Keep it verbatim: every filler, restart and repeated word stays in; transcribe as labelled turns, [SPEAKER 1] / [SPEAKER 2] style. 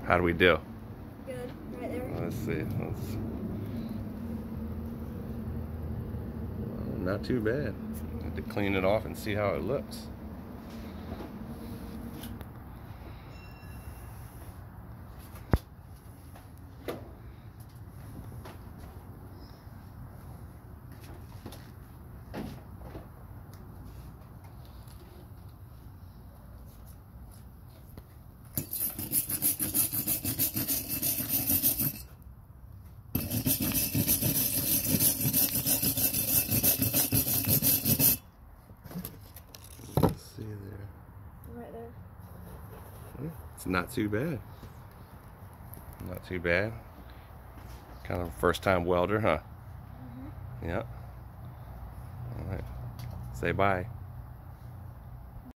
[SPEAKER 1] How do we do?
[SPEAKER 2] Good. Right there.
[SPEAKER 1] Let's see. Let's... Well, not too bad. Have to clean it off and see how it looks. See there.
[SPEAKER 2] Right there.
[SPEAKER 1] It's not too bad. Not too bad. Kind of first time welder, huh?
[SPEAKER 2] Mm-hmm.
[SPEAKER 1] Yeah. All right. Say bye.